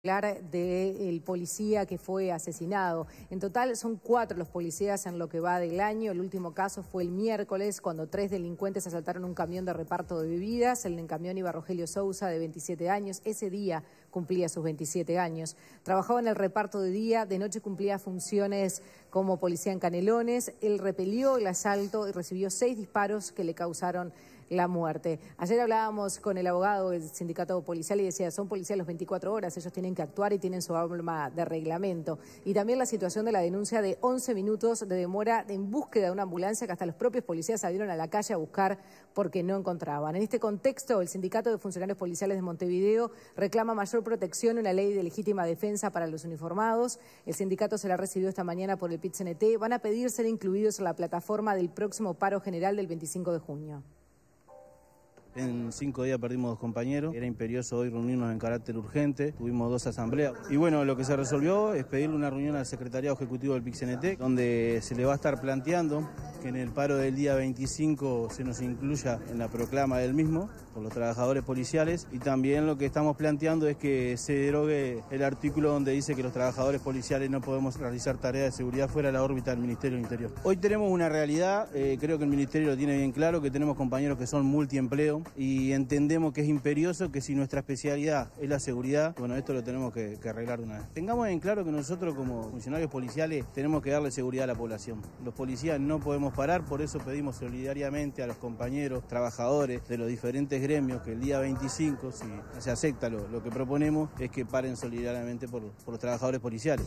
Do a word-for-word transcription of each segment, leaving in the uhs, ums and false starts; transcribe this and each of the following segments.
del policía que fue asesinado. En total son cuatro los policías en lo que va del año. El último caso fue el miércoles, cuando tres delincuentes asaltaron un camión de reparto de bebidas. En el camión iba Rogelio Sousa, de veintisiete años. Ese día cumplía sus veintisiete años. Trabajaba en el reparto de día, de noche cumplía funciones como policía en Canelones. Él repelió el asalto y recibió seis disparos que le causaron la muerte. Ayer hablábamos con el abogado del sindicato policial y decía, son policías las veinticuatro horas, ellos tienen que actuar y tienen su arma de reglamento. Y también la situación de la denuncia de once minutos de demora en búsqueda de una ambulancia que hasta los propios policías salieron a la calle a buscar porque no encontraban. En este contexto, el Sindicato de Funcionarios Policiales de Montevideo reclama mayor protección y una ley de legítima defensa para los uniformados. El sindicato será recibido esta mañana por el P I T C N T. Van a pedir ser incluidos en la plataforma del próximo paro general del veinticinco de junio. En cinco días perdimos dos compañeros, era imperioso hoy reunirnos en carácter urgente, tuvimos dos asambleas y bueno, lo que se resolvió es pedirle una reunión al secretariado ejecutivo del P I C N T, donde se le va a estar planteando que en el paro del día veinticinco se nos incluya en la proclama del mismo por los trabajadores policiales, y también lo que estamos planteando es que se derogue el artículo donde dice que los trabajadores policiales no podemos realizar tareas de seguridad fuera de la órbita del Ministerio del Interior. Hoy tenemos una realidad, eh, creo que el Ministerio lo tiene bien claro, que tenemos compañeros que son multiempleo, y entendemos que es imperioso que si nuestra especialidad es la seguridad, bueno, esto lo tenemos que, que arreglar de una vez. Tengamos en claro que nosotros como funcionarios policiales tenemos que darle seguridad a la población. Los policías no podemos parar, por eso pedimos solidariamente a los compañeros, trabajadores de los diferentes gremios que el día veinticinco, si se acepta lo, lo que proponemos, es que paren solidariamente por, por los trabajadores policiales.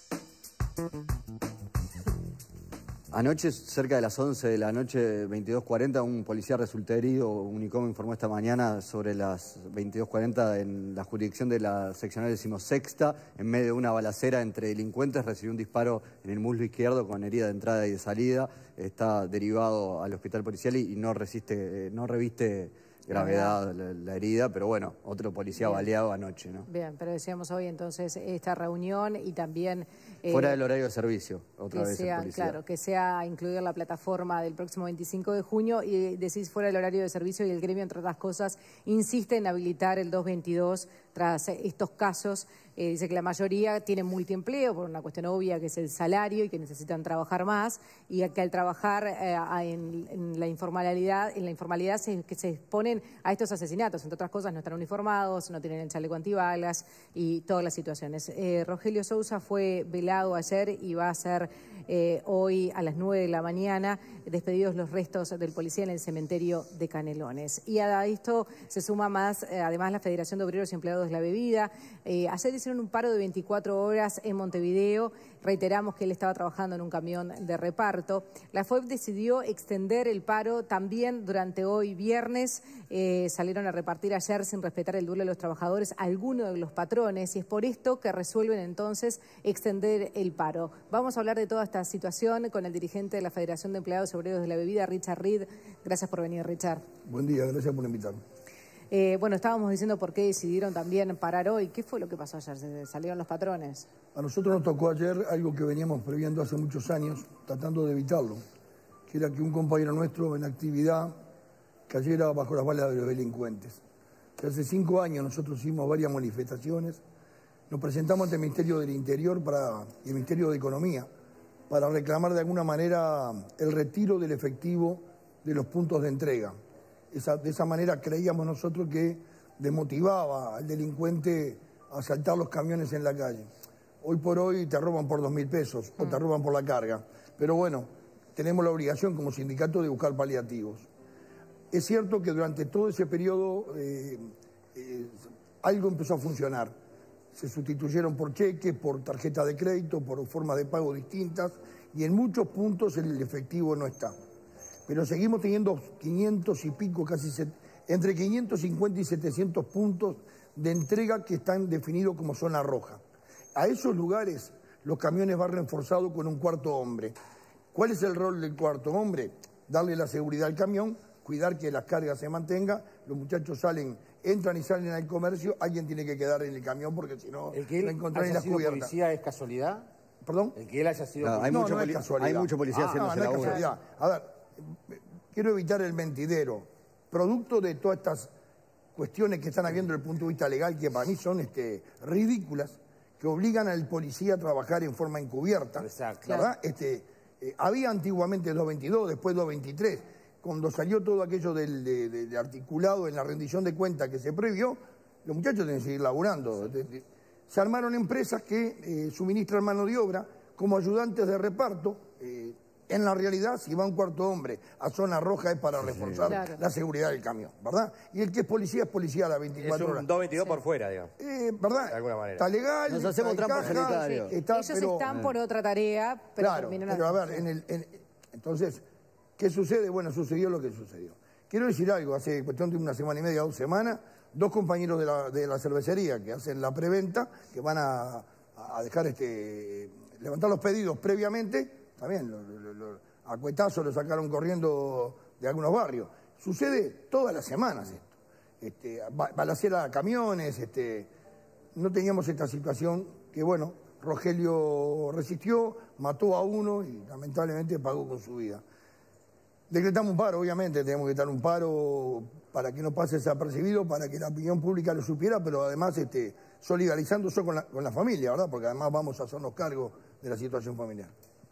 Anoche, cerca de las once de la noche, veintidós cuarenta, un policía resultó herido. Unicom informó esta mañana sobre las veintidós cuarenta en la jurisdicción de la seccional decimosexta, en medio de una balacera entre delincuentes, recibió un disparo en el muslo izquierdo con herida de entrada y de salida. Está derivado al hospital policial y no resiste, no reviste gravedad la, la herida, pero bueno, otro policía Bien. baleado anoche, ¿no? Bien, pero decíamos hoy entonces esta reunión y también... Eh, Fuera del horario de servicio, otra vez sea, el policía. Claro, que sea incluido en la plataforma del próximo veinticinco de junio, y decís fuera del horario de servicio, y el gremio, entre otras cosas, insiste en habilitar el doscientos veintidós tras estos casos. Eh, dice que la mayoría tienen multiempleo por una cuestión obvia que es el salario y que necesitan trabajar más, y que al trabajar eh, en, en la informalidad, en la informalidad se, que se exponen a estos asesinatos, entre otras cosas no están uniformados, no tienen el chaleco antibalas y todas las situaciones. Eh, Rogelio Sousa fue velado ayer y va a ser eh, hoy a las nueve de la mañana despedidos los restos del policía en el cementerio de Canelones. Y a esto se suma más, eh, además, la Federación de Obreros y Empleados de la Bebida. Eh, ayer hicieron un paro de veinticuatro horas en Montevideo. Reiteramos que él estaba trabajando en un camión de reparto. La F O E P decidió extender el paro también durante hoy viernes. Eh, salieron a repartir ayer, sin respetar el duelo de los trabajadores, algunos de los patrones, y es por esto que resuelven entonces extender el paro. Vamos a hablar de toda esta situación con el dirigente de la Federación de Empleados y Obreros de la Bebida, Richard Reed. Gracias por venir, Richard. Buen día, gracias por invitarme. Eh, bueno, estábamos diciendo por qué decidieron también parar hoy. ¿Qué fue lo que pasó ayer? ¿Se salieron los patrones? A nosotros nos tocó ayer algo que veníamos previendo hace muchos años, tratando de evitarlo, que era que un compañero nuestro en actividad cayera bajo las balas de los delincuentes. Hace cinco años nosotros hicimos varias manifestaciones, nos presentamos ante el Ministerio del Interior para, y el Ministerio de Economía para reclamar de alguna manera el retiro del efectivo de los puntos de entrega. Esa, de esa manera creíamos nosotros que desmotivaba al delincuente a asaltar los camiones en la calle. Hoy por hoy te roban por dos mil pesos o te roban por la carga. Pero bueno, tenemos la obligación como sindicato de buscar paliativos. Es cierto que durante todo ese periodo eh, eh, algo empezó a funcionar. Se sustituyeron por cheques, por tarjeta de crédito, por formas de pago distintas, y en muchos puntos el efectivo no está. Pero seguimos teniendo quinientos y pico, casi set, entre quinientos cincuenta y setecientos puntos de entrega que están definidos como zona roja. A esos lugares los camiones van reforzados con un cuarto hombre. ¿Cuál es el rol del cuarto hombre? Darle la seguridad al camión, cuidar que las cargas se mantengan, los muchachos salen, entran y salen al comercio, alguien tiene que quedar en el camión porque si no, ¿El que lo encontrán en la sido cubierta. ¿Policía es casualidad? ¿Perdón? ¿El que él haya sido no, policía? hay no, mucho no es casualidad. Hay mucho policía ah, haciéndose no, no la es casualidad. A ver, quiero evitar el mentidero. Producto de todas estas cuestiones que están habiendo desde el punto de vista legal que para mí son este, ridículas, que obligan al policía a trabajar en forma encubierta. Exacto. ¿Verdad? Este, eh, había antiguamente el doscientos veintidós, después doscientos veintitrés. Cuando salió todo aquello del de, de, de articulado en la rendición de cuentas que se previó, los muchachos tienen que seguir laburando. De, de, se armaron empresas que eh, suministran mano de obra como ayudantes de reparto. Eh, en la realidad, si va un cuarto hombre a zona roja es para reforzar claro. la seguridad del camión, ¿verdad? Y el que es policía es policía a las veinticuatro Es un horas. doscientos veintidós por fuera, digamos. Eh, ¿Verdad? De alguna manera. Está legal. Nos hacemos está en trampa caja, sanitaria. está, Ellos pero- están por otra tarea, pero Claro, terminan pero a ver, en el, en- entonces, ¿qué sucede? Bueno, sucedió lo que sucedió. Quiero decir algo, hace cuestión de una semana y media, dos semanas, dos compañeros de la, de la cervecería que hacen la preventa, que van a, a dejar este, levantar los pedidos previamente, también lo, lo, lo, a cuetazo lo sacaron corriendo de algunos barrios. Sucede todas las semanas esto. Este, ba- balacera a camiones, este, no teníamos esta situación que, bueno, Rogelio resistió, mató a uno y lamentablemente pagó con su vida. Decretamos un paro, obviamente, tenemos que dar un paro para que no pase desapercibido, para que la opinión pública lo supiera, pero además este, solidarizándose con la, con la familia, ¿verdad? Porque además vamos a hacernos cargo de la situación familiar.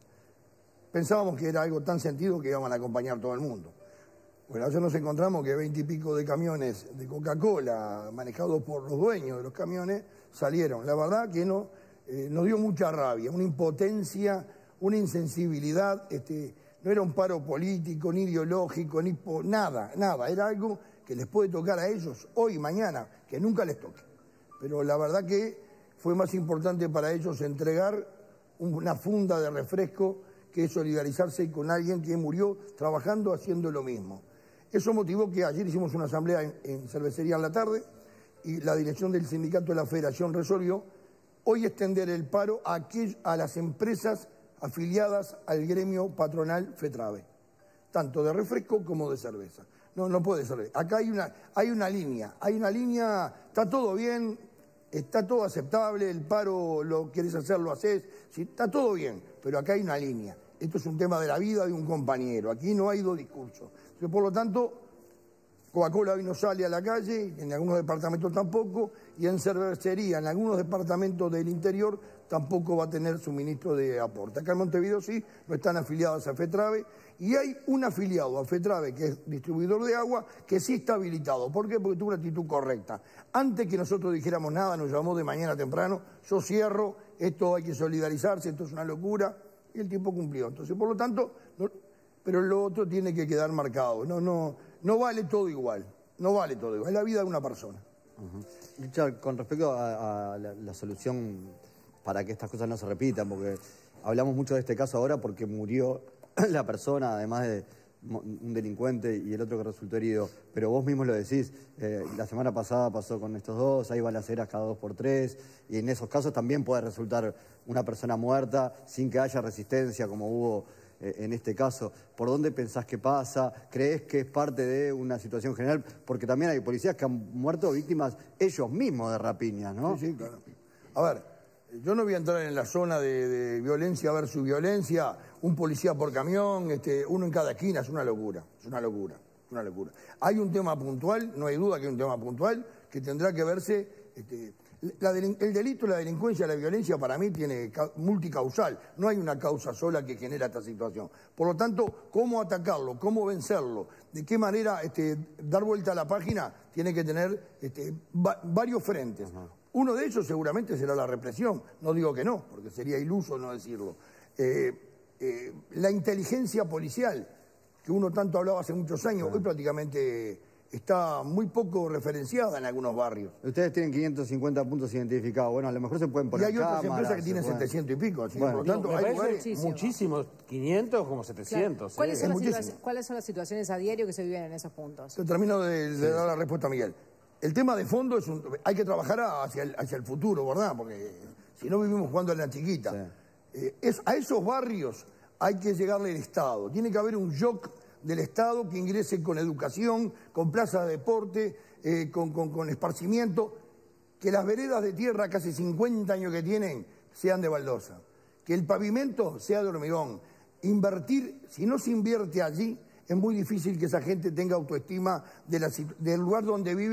Pensábamos que era algo tan sentido que iban a acompañar todo el mundo. Bueno, ayer nos encontramos que veinte y pico de camiones de Coca-Cola, manejados por los dueños de los camiones, salieron. La verdad que no, eh, nos dio mucha rabia, una impotencia, una insensibilidad. Este, no era un paro político, ni ideológico, ni po nada, nada. Era algo que les puede tocar a ellos hoy, mañana, que nunca les toque. Pero la verdad que fue más importante para ellos entregar una funda de refresco que solidarizarse con alguien que murió trabajando haciendo lo mismo. Eso motivó que ayer hicimos una asamblea en, en cervecería en la tarde y la dirección del sindicato de la federación resolvió hoy extender el paro a, aquel, a las empresas afiliadas al gremio patronal FETRAVE, tanto de refresco como de cerveza. No, no puede ser. Acá hay una, hay una línea, hay una línea, está todo bien, está todo aceptable, el paro lo quieres hacer, lo haces, sí, está todo bien, pero acá hay una línea. Esto es un tema de la vida de un compañero, aquí no hay dos discursos. Por lo tanto, Coca-Cola hoy no sale a la calle, en algunos departamentos tampoco, y en cervecería, en algunos departamentos del interior, tampoco va a tener suministro de aporte. Acá en Montevideo sí, no están afiliados a FETRAVE, y hay un afiliado a FETRAVE, que es distribuidor de agua, que sí está habilitado. ¿Por qué? Porque tuvo una actitud correcta. Antes que nosotros dijéramos nada, nos llamó de mañana temprano, yo cierro, esto hay que solidarizarse, esto es una locura, y el tiempo cumplió. Entonces, por lo tanto, no, pero lo otro tiene que quedar marcado. No, no, no vale todo igual, no vale todo igual, es la vida de una persona. Uh-huh. Richard, con respecto a, a la, la solución para que estas cosas no se repitan, porque hablamos mucho de este caso ahora porque murió la persona, además de un delincuente y el otro que resultó herido, pero vos mismos lo decís, eh, la semana pasada pasó con estos dos, hay balaceras cada dos por tres, y en esos casos también puede resultar una persona muerta sin que haya resistencia como hubo eh, en este caso. ¿Por dónde pensás que pasa? ¿Crees que es parte de una situación general? Porque también hay policías que han muerto víctimas ellos mismos de rapiñas, ¿no? Sí, sí, claro. A ver, yo no voy a entrar en la zona de, de violencia versus violencia, un policía por camión, este, uno en cada esquina, es una locura, es una locura, es una locura. Hay un tema puntual, no hay duda que hay un tema puntual, que tendrá que verse, este, la el delito, la delincuencia, la violencia para mí tiene multicausal, no hay una causa sola que genera esta situación. Por lo tanto, cómo atacarlo, cómo vencerlo, de qué manera este, dar vuelta a la página, tiene que tener este, va, varios frentes. Uh-huh. Uno de ellos seguramente será la represión, no digo que no, porque sería iluso no decirlo. Eh, eh, la inteligencia policial, que uno tanto hablaba hace muchos años, hoy prácticamente está muy poco referenciada en algunos barrios. Ustedes tienen quinientos cincuenta puntos identificados, bueno, a lo mejor se pueden poner y hay otras cámaras, empresas que tienen pueden... setecientos y pico, así bueno, por lo tanto me hay parece lugares... muchísimos, quinientos como setecientos. Claro. ¿Cuáles, ¿eh? son Es las muchísimo. ¿Cuáles son las situaciones a diario que se viven en esos puntos? Yo termino de, de sí. dar la respuesta a Miguel. El tema de fondo es un, hay que trabajar hacia el, hacia el futuro, ¿verdad? Porque si no vivimos jugando en la chiquita. Sí. Eh, es, a esos barrios hay que llegarle el Estado. Tiene que haber un shock del Estado que ingrese con educación, con plaza de deporte, eh, con, con, con esparcimiento. Que las veredas de tierra, casi cincuenta años que tienen, sean de baldosa. Que el pavimento sea de hormigón. Invertir, si no se invierte allí, es muy difícil que esa gente tenga autoestima de la, del lugar donde vive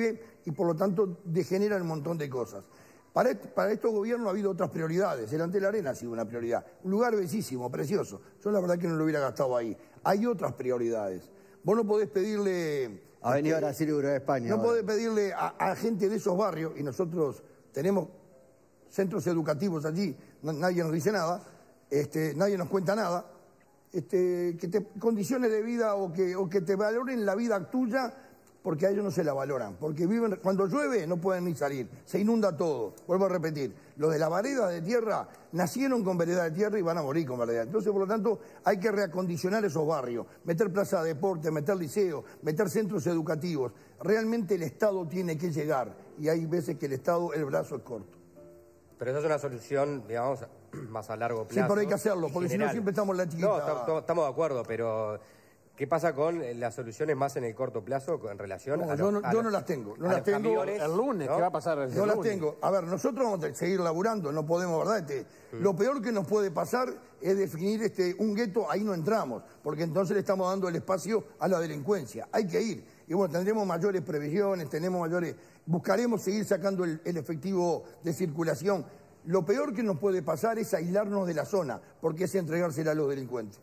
y por lo tanto degeneran un montón de cosas. Para, este, para estos gobiernos ha habido otras prioridades. El Ante la Arena ha sido una prioridad. Un lugar bellísimo, precioso. Yo la verdad que no lo hubiera gastado ahí. Hay otras prioridades. Vos no podés pedirle... Ha venido a Brasil y Uruguay a España. No ahora. podés pedirle a, a gente de esos barrios, y nosotros tenemos centros educativos allí, no, nadie nos dice nada, este, nadie nos cuenta nada, este, que te condiciones de vida o que, o que te valoren la vida tuya, porque a ellos no se la valoran, porque viven, cuando llueve no pueden ni salir, se inunda todo. Vuelvo a repetir, los de la vereda de tierra nacieron con vereda de tierra y van a morir con vereda. Entonces, por lo tanto, hay que reacondicionar esos barrios, meter plaza de deporte, meter liceos, meter centros educativos. Realmente el Estado tiene que llegar, y hay veces que el Estado, el brazo es corto. Pero esa es una solución, digamos, más a largo plazo. Sí, pero hay que hacerlo, porque si no siempre estamos en la chiquita. No, estamos de acuerdo, pero ¿qué pasa con las soluciones más en el corto plazo en relación no, a los, yo no, a yo los, no las tengo. No a las los tengo. camiones, el lunes, ¿no? ¿qué va a pasar el No las lunes? tengo. A ver, nosotros vamos a seguir laburando, no podemos, ¿verdad? Este, mm. Lo peor que nos puede pasar es definir este, un gueto, ahí no entramos, porque entonces le estamos dando el espacio a la delincuencia. Hay que ir. Y bueno, tendremos mayores previsiones, tenemos mayores... Buscaremos seguir sacando el, el efectivo de circulación. Lo peor que nos puede pasar es aislarnos de la zona, porque es entregársela a los delincuentes.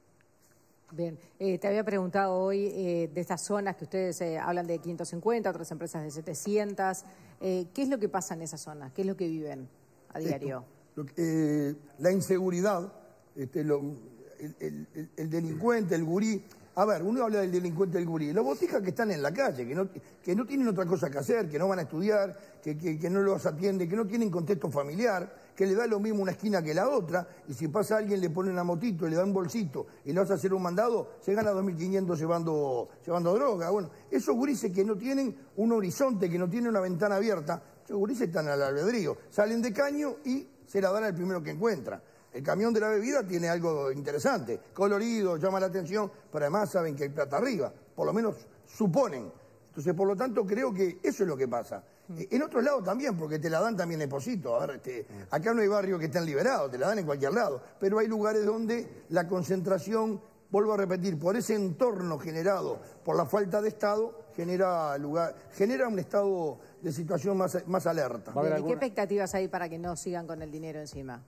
Bien, eh, te había preguntado hoy eh, de estas zonas que ustedes eh, hablan de quinientas cincuenta, otras empresas de setecientas. Eh, ¿Qué es lo que pasa en esas zonas? ¿Qué es lo que viven a diario? Esto, lo que, eh, la inseguridad, este, lo, el, el, el delincuente, el gurí. A ver, uno habla del delincuente del gurí. Los botijas que están en la calle, que no, que no tienen otra cosa que hacer, que no van a estudiar, que, que, que no los atiende, que no tienen contexto familiar, que le da lo mismo una esquina que la otra, y si pasa alguien le pone una motito y le da un bolsito y le vas a hacer un mandado, se gana dos mil quinientos llevando, llevando droga. Bueno, esos gurises que no tienen un horizonte, que no tienen una ventana abierta, esos gurises están al albedrío, salen de caño y se la dan al primero que encuentra. El camión de la bebida tiene algo interesante, colorido, llama la atención, pero además saben que hay plata arriba, por lo menos suponen. Entonces, por lo tanto, creo que eso es lo que pasa. Eh, en otros lados también, porque te la dan también en Posito. A ver, este, acá no hay barrios que estén liberados, te la dan en cualquier lado, pero hay lugares donde la concentración, vuelvo a repetir, por ese entorno generado por la falta de Estado, genera, lugar, genera un estado de situación más, más alerta. Bien, ¿y qué expectativas hay para que no sigan con el dinero encima?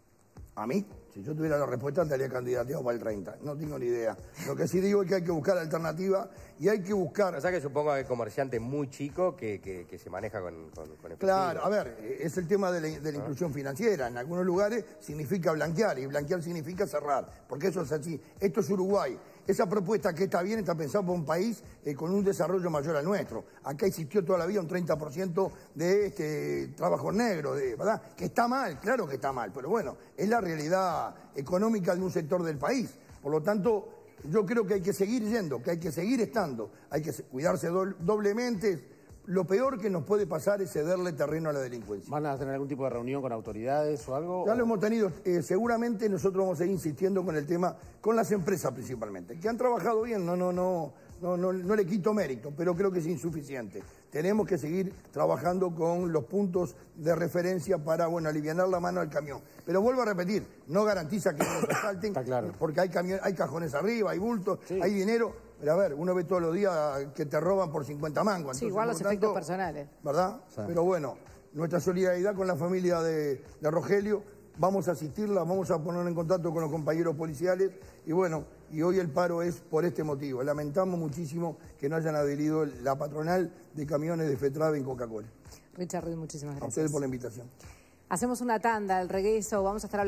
A mí, si yo tuviera la respuesta, estaría candidateado para el treinta. No tengo ni idea. Lo que sí digo es que hay que buscar alternativas y hay que buscar... O sea que supongo que hay comerciante muy chico que, que, que se maneja con, con, con efectivo. Claro, a ver, es el tema de la, de la inclusión ¿Ah? financiera. En algunos lugares significa blanquear y blanquear significa cerrar, porque eso es así. Esto es Uruguay. Esa propuesta que está bien está pensada por un país eh, con un desarrollo mayor al nuestro. Acá existió toda la vida un treinta por ciento de este, trabajo negro, de, ¿verdad? Que está mal, claro que está mal, pero bueno, es la realidad económica de un sector del país. Por lo tanto, yo creo que hay que seguir yendo, que hay que seguir estando, hay que cuidarse do doblemente. Lo peor que nos puede pasar es cederle terreno a la delincuencia. ¿Van a tener algún tipo de reunión con autoridades o algo? Ya lo hemos tenido. Eh, seguramente nosotros vamos a seguir insistiendo con el tema, con las empresas principalmente, que han trabajado bien, no, no, no, no, no, no le quito mérito, pero creo que es insuficiente. Tenemos que seguir trabajando con los puntos de referencia para, bueno, aliviar la mano al camión. Pero vuelvo a repetir, no garantiza que no nos asalten, claro. porque hay, camión, hay cajones arriba, hay bultos, sí. hay dinero. Pero a ver, uno ve todos los días que te roban por cincuenta mangos. Entonces, sí, igual los tanto, efectos personales. ¿Verdad? Sí. Pero bueno, nuestra solidaridad con la familia de, de Rogelio, vamos a asistirla, vamos a poner en contacto con los compañeros policiales y bueno, y hoy el paro es por este motivo. Lamentamos muchísimo que no hayan adherido la patronal de camiones de FETRAVE en Coca-Cola. Richard Ruiz, muchísimas gracias. A ustedes por la invitación. Hacemos una tanda, el regreso, vamos a estar hablando